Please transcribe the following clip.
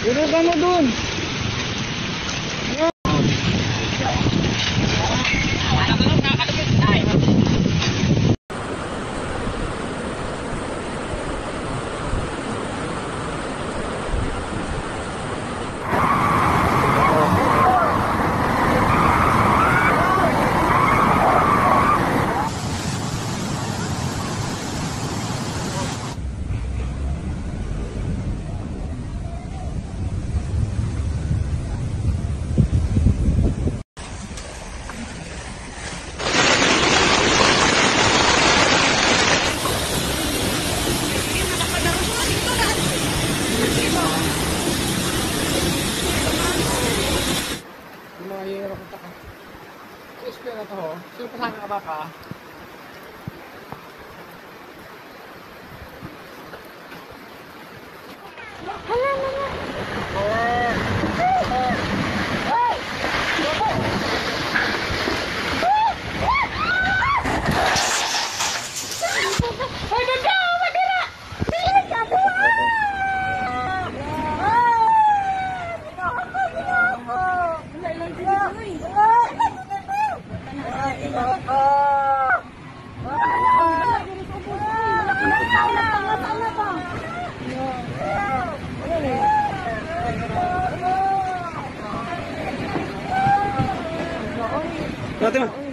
Durog ka mo dun. Espera to, sino pasang ka ba ka? Hala, mga. Ay, ganda! Madira! Dili ka buha! Ginako! Wala ilang sila, Fatima.